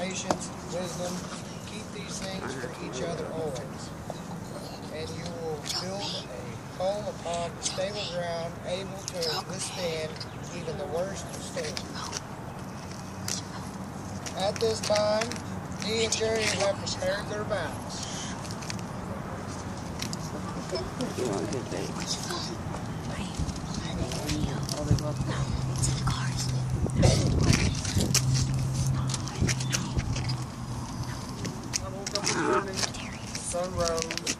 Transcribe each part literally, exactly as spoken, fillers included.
patience, wisdom. Keep these things from each other always. And you will build a home upon stable ground, able to withstand even the worst of storms. At this time, Dee and Jerry have prepared their vows. You want good baby? Oh, they love no, it's in the cars. I woke up this morning, sun rose,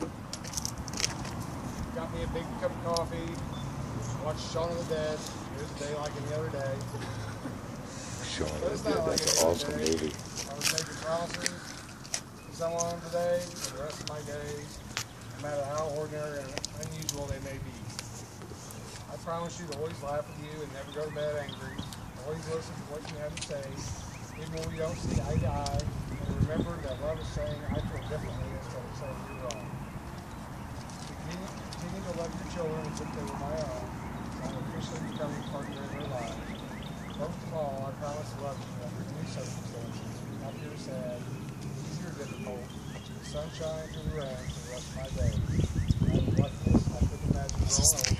got me a big cup of coffee, watched Shaun of the Dead. It was a day like any other day. Shaun of the Dead, that's an awesome movie. I was making promises to someone today for the rest of my days, no matter how ordinary and unusual they may be. I promise you to always laugh with you and never go to bed angry. Always listen to what you have to say, even when we don't see eye to eye. And remember that love is saying, I feel differently instead of saying you're wrong. Continue, continue to love your children as if they were my own. I'm officially becoming a partner in their lives. Most of all, I promise to love you under any circumstances, happy or sad, easy or difficult, through the sunshine, through the rain, for the rest of my days. I have left this, I couldn't imagine growing old.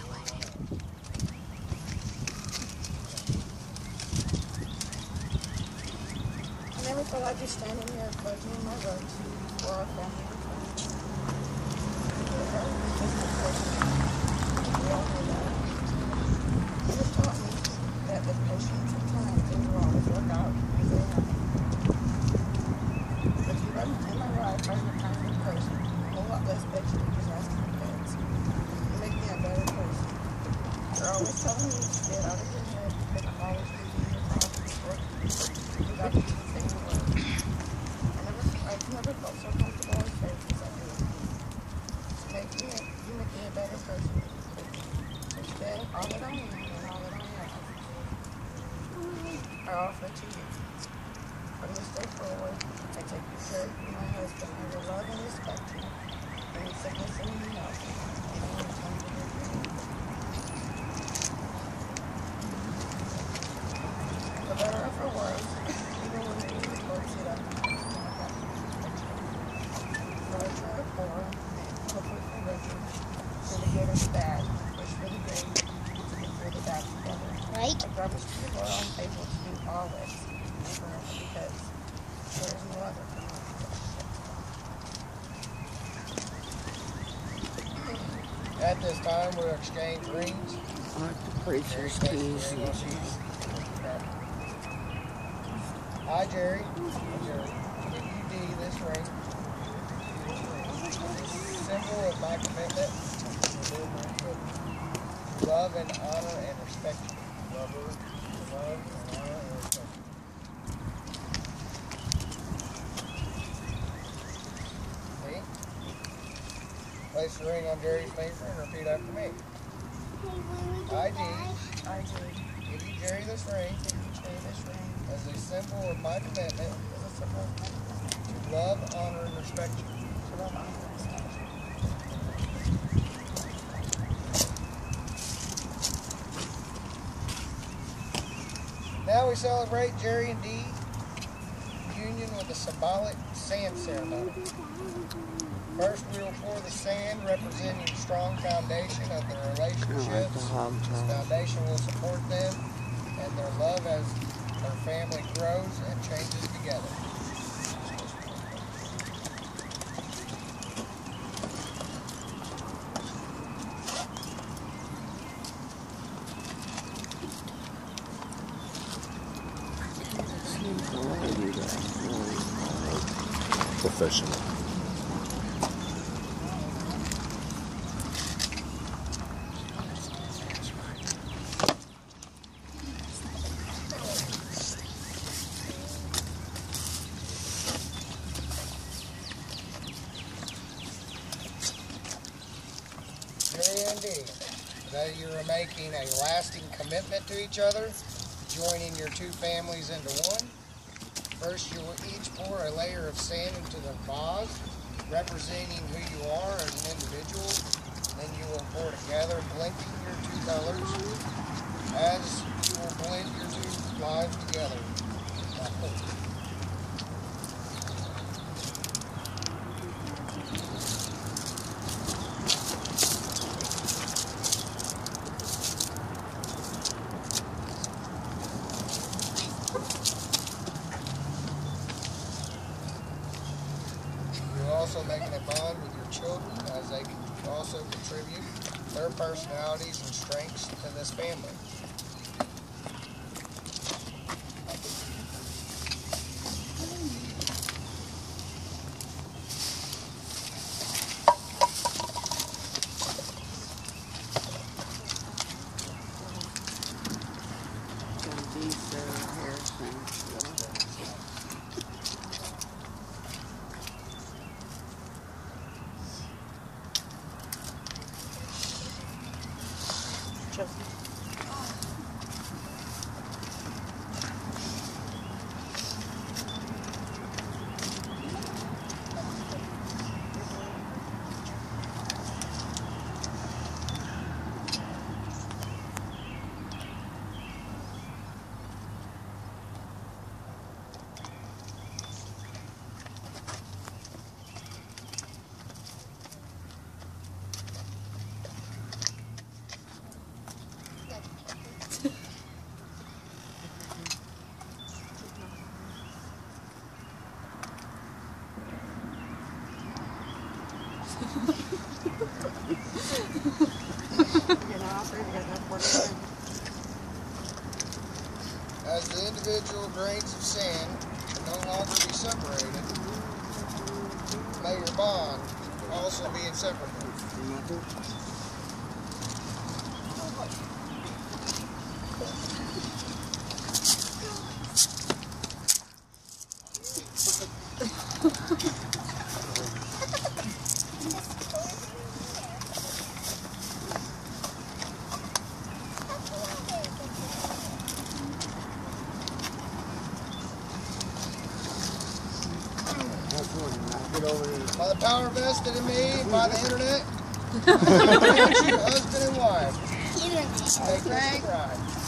I never thought I'd be standing here pledging my votes for our family and friends. We all know that. It has taught me that with patience and time, things will always work out as they happen. But you run in my life, I'm a kind of person, a whole lot less bitchy than just asking for things. You make me a better person. You're always telling me to get out of your head, but I'm always reading your promises for you got to do the thing you work. I never, I've never felt so comfortable and safe as I do. You make me, you make me a better person. Instead, all that I am and all that I have, I offer to you. From this day forward, I take you care of you, my husband. I will love and respect you. Any sickness and any health, and any time to live your need. For better or for worse, even when the evil folks sit up, for richer or poor, hopefully for richer, for the good or the bad, wish for the good, and for the bad together. Right? I promise to the Lord I'm able to do all this, and forever, because there is no other for me. At this time, we'll exchange rings. I like the preacher's keys. I, Jerry, Jerry, give you Dee this ring. This symbol of my commitment to love and honor and respect you. Love her, love and honor and respect you. See? Place the ring on Jerry's finger and repeat after me. I, Dee, I, Jerry, give you Jerry this ring. give you Jerry this ring As a symbol of my commitment as a symbol of my commitment to love, honor, and respect you. to love, honor, and respect you. Now we celebrate Jerry and Dee union with a symbolic sand ceremony. First, we will pour the sand representing a strong foundation of their relationships. This foundation will support them and their love as their family grows and changes together. Professional. Jerry and Dee, that you are making a lasting commitment to each other, joining your two families into one. First, you will each pour a layer of sand into the vase, representing who you are as an individual. Then you will pour together, blending your two colors, as you will blend your two lives together. also making a bond with your children as they can also contribute their personalities and strengths to this family. Dees, uh, Harrison. As the individual grains of sand can no longer be separated, may your bond also be inseparable. By the power vested in me by the internet, I grant you husband and wife. Make this a bride.